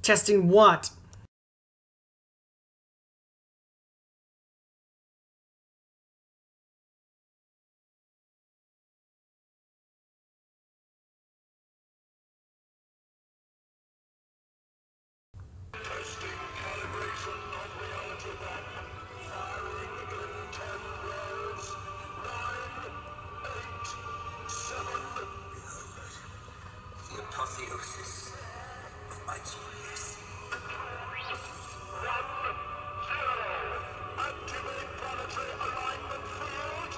Testing what? Apotheosis of my genius. 1-0. Activate planetary alignment field.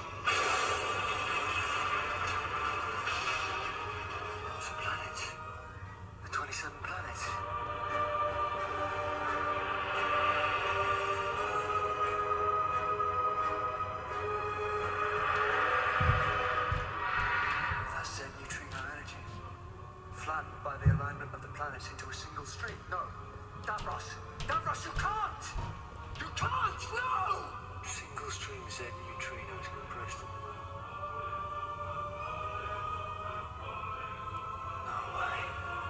The planet. The 27 planets. That's their neutrino energy. Flattened by the alignment of the planets into a single stream. No. Davros! Davros, you can't! You can't! No! Single stream Z neutrinos compressed. No way.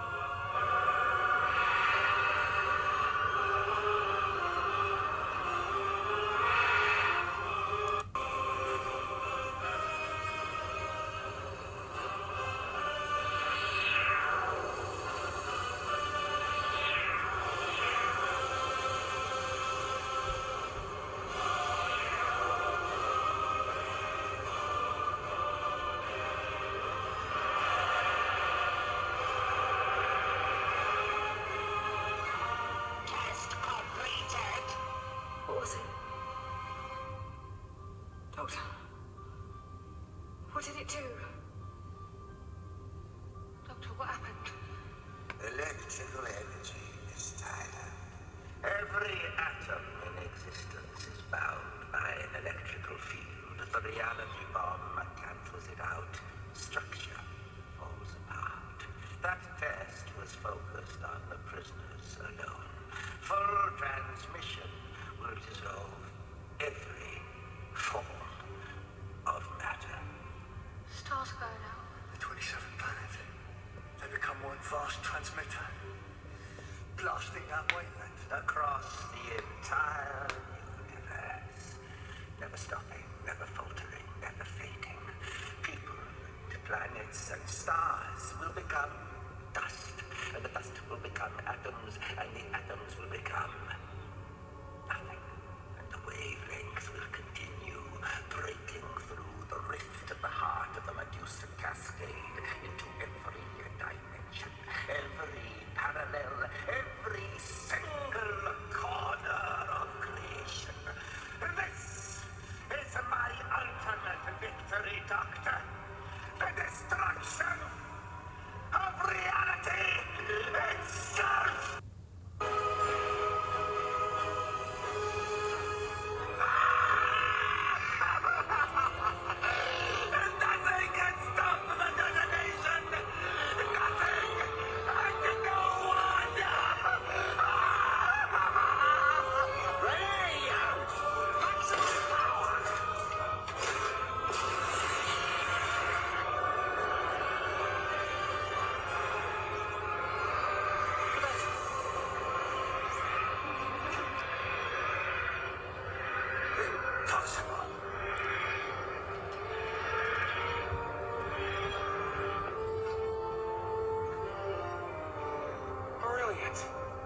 Test completed. What was it? Doctor? What did it do? Doctor, what happened? Electrical energy is tied up. Every atom in existence is bound by an electrical field. The reality bomb cancels it out. Structure falls apart. That test was focused on the prisoners alone. Full transmission will dissolve every form of matter. Stars are going out. The 27 planets. They become one vast transmitter. Blasting that wavelength across the entire universe. Never stopping, never faltering, never fading. People, planets, and stars will become dust. And the dust will become atoms, and the atoms will become nothing. And the wavelengths will continue breaking through the rift at the heart of the Medusa cascade into every dimension, every parallel, every single corner of creation. This is my ultimate victory, Doctor. The destruction of reality itself! Nothing can stop the detonation! Nothing and no one! Ray! Maximum power! Impossible. Brilliant.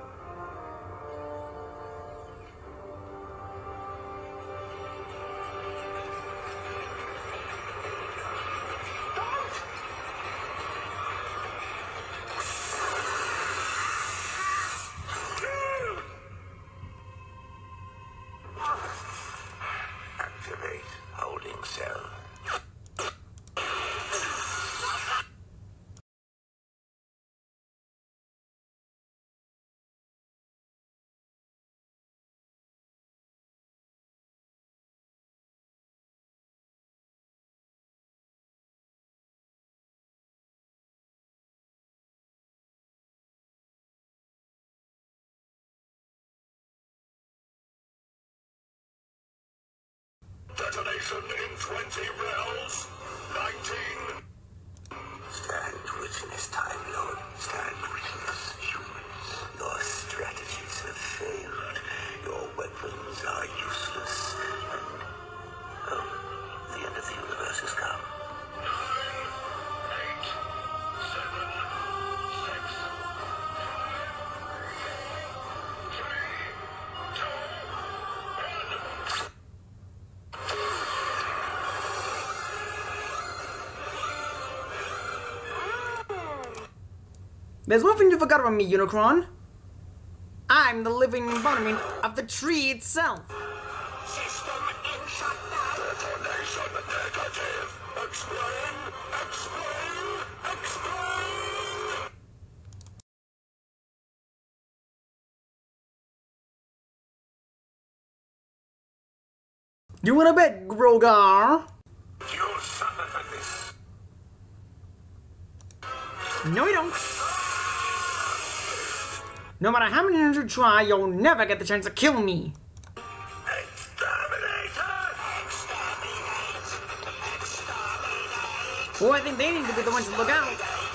Activate holding cell. Detonation in 20 rels. 19. Stand witness, Time Lord. Stand witness, humans. Your There's one thing you forgot about me, Unicron. I'm the living embodiment of the tree itself. System in shutdown. Detonation negative. Explain. You wanna bet, Grogar? You'll suffer for this. No, you don't. No matter how many times you try, you'll never get the chance to kill me. Oh, I think they need to be the ones to look out.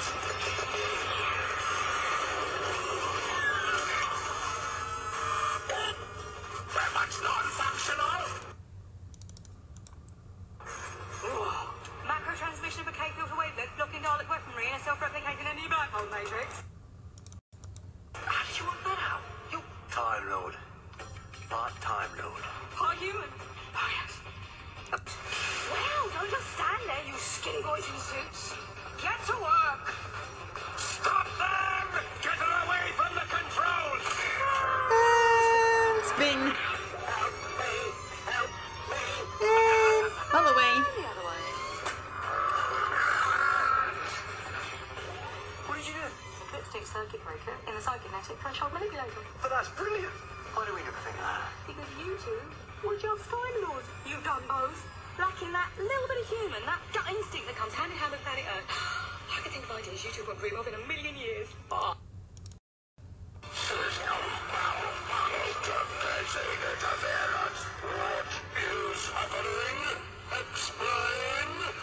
Very much non-functional. Macro transmission of a K-filter wavelength, blocking Dalek weaponry in a self-replicating enemy black hole matrix. How did you work that out? You Time Lord. Part-time Lord. Part human. Oh, yes. Well, don't just stand there, you skinny boys in suits. Get to work. Stop them! Get her away from the controls! Spin. Help me! Other way. The other way. What did you do? Lipstick circuit breaker in the cybernetic threshold manipulator. But that's brilliant. Why do we never think of that? Because you two were just Time Lords. You've done both. Lacking that little bit of human, that gut instinct that comes hand in hand with planet Earth. I could think of ideas you two won't dream of in a million years. What is happening? Explain!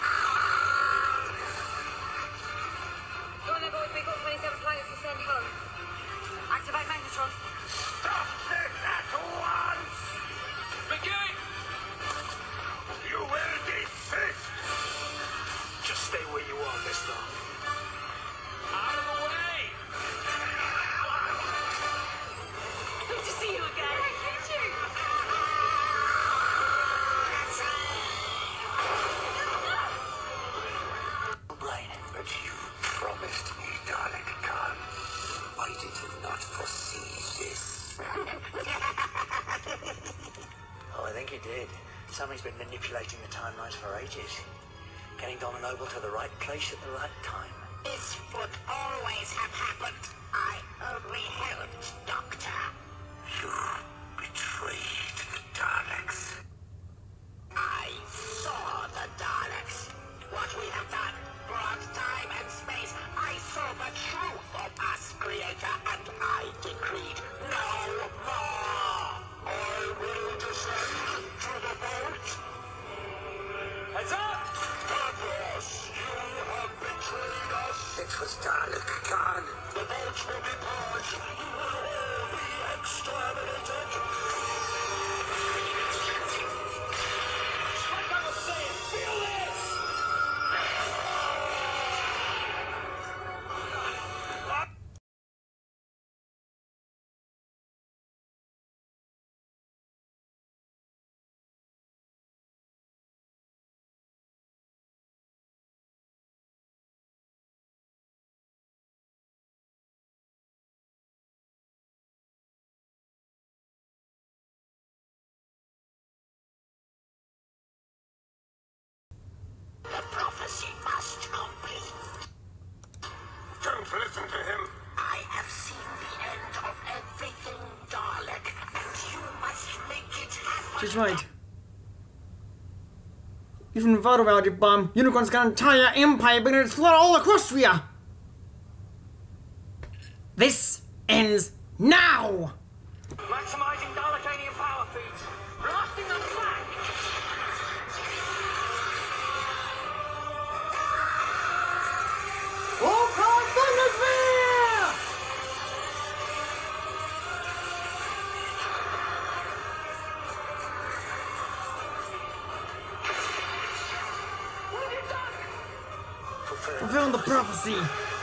Go on there, boys. We've got 27 planets to send home. Activate magnetron. Stop this at once! Begin! You will desist! Just stay where you are, mister. Out of the way! Good to see you again. You too. Brain, but you promised me, Dalek Khan. Why did you not foresee this? Oh, I think you did. Somebody's been manipulating the timelines for ages. Getting Donna Noble to the right place at the right time. This would always have happened. I only helped, Doctor. You betrayed the Daleks. I saw the Daleks. What we have done brought time and space. I saw the truth of us, Creator, and I decreed no more. I will descend to the vault. Heads up! Davros, you have betrayed us. It was Dalek Khan. The vault will be purged. You will all be exterminated. Like I was saying, feel this! The prophecy must complete. Don't listen to him. I have seen the end of everything, Dalek, and you must make it happen. She's right. Even without a magic bomb, Unicron's got an entire empire beginning to explode all equestria. This ends now! Maximizing Dalekanian power feeds. Blasting them back. Oh, God, Thundersphere! What have you done? Fulfilling the prophecy.